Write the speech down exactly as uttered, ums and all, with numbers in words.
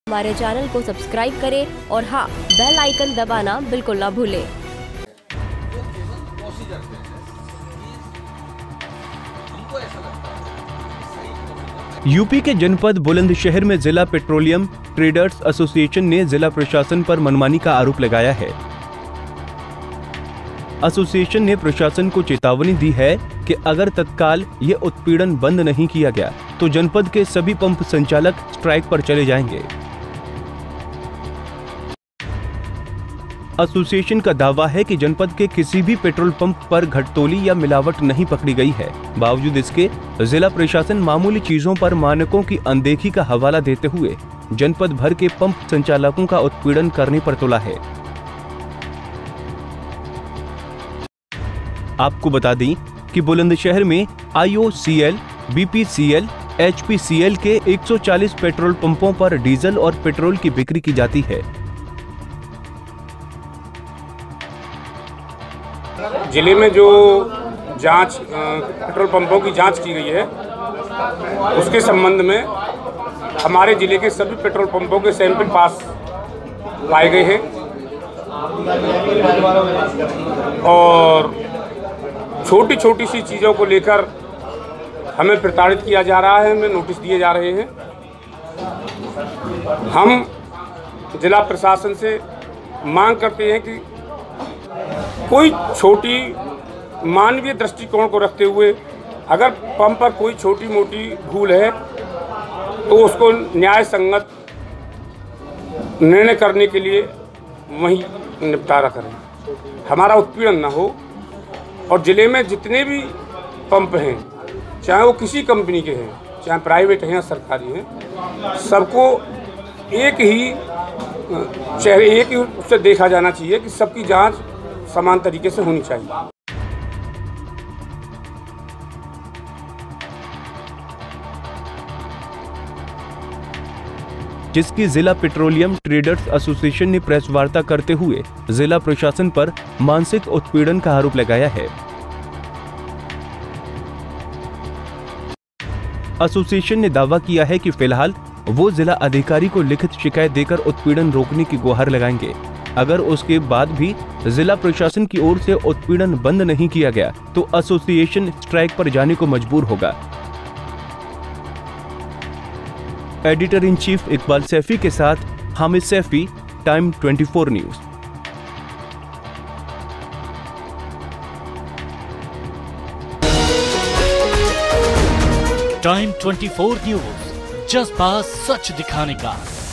हमारे चैनल को सब्सक्राइब करें और हाँ, बेल आइकन दबाना बिल्कुल ना भूलें। यूपी के जनपद बुलंदशहर में जिला पेट्रोलियम ट्रेडर्स एसोसिएशन ने जिला प्रशासन पर मनमानी का आरोप लगाया है। एसोसिएशन ने प्रशासन को चेतावनी दी है कि अगर तत्काल ये उत्पीड़न बंद नहीं किया गया तो जनपद के सभी पंप संचालक स्ट्राइक पर चले जाएंगे। एसोसिएशन का दावा है कि जनपद के किसी भी पेट्रोल पंप पर घटतोली या मिलावट नहीं पकड़ी गई है। बावजूद इसके जिला प्रशासन मामूली चीजों पर मानकों की अनदेखी का हवाला देते हुए जनपद भर के पंप संचालकों का उत्पीड़न करने पर तुला है। आपको बता दें कि बुलंदशहर में I O C L, B P C L, H P C L के एक सौ चालीस पेट्रोल पंपों पर डीजल और पेट्रोल की बिक्री की जाती है। जिले में जो जांच पेट्रोल पंपों की जांच की गई है उसके संबंध में हमारे जिले के सभी पेट्रोल पंपों के सैंपल पास पाए गए हैं और छोटी छोटी सी चीज़ों को लेकर हमें प्रताड़ित किया जा रहा है, हमें नोटिस दिए जा रहे हैं। हम जिला प्रशासन से मांग करते हैं कि कोई छोटी मानवीय दृष्टिकोण को रखते हुए अगर पंप पर कोई छोटी मोटी भूल है तो उसको न्याय संगत निर्णय करने के लिए वहीं निपटारा करें, हमारा उत्पीड़न न हो। और ज़िले में जितने भी पंप हैं, चाहे वो किसी कंपनी के हैं, चाहे प्राइवेट हैं या सरकारी हैं, सबको एक ही चेहरे एक ही उससे देखा जाना चाहिए कि सबकी जांच समान तरीके से होनी चाहिए। जिसकी जिला पेट्रोलियम ट्रेडर्स एसोसिएशन ने प्रेस वार्ता करते हुए जिला प्रशासन पर मानसिक उत्पीड़न का आरोप लगाया है। एसोसिएशन ने दावा किया है कि फिलहाल वो जिला अधिकारी को लिखित शिकायत देकर उत्पीड़न रोकने की गुहार लगाएंगे। अगर उसके बाद भी जिला प्रशासन की ओर से उत्पीड़न बंद नहीं किया गया तो एसोसिएशन स्ट्राइक पर जाने को मजबूर होगा। Editor in chief Iqbal Saifi के साथ हामिद सैफी, टाइम चौबीस न्यूज। टाइम चौबीस न्यूज, जज्बा सच दिखाने का।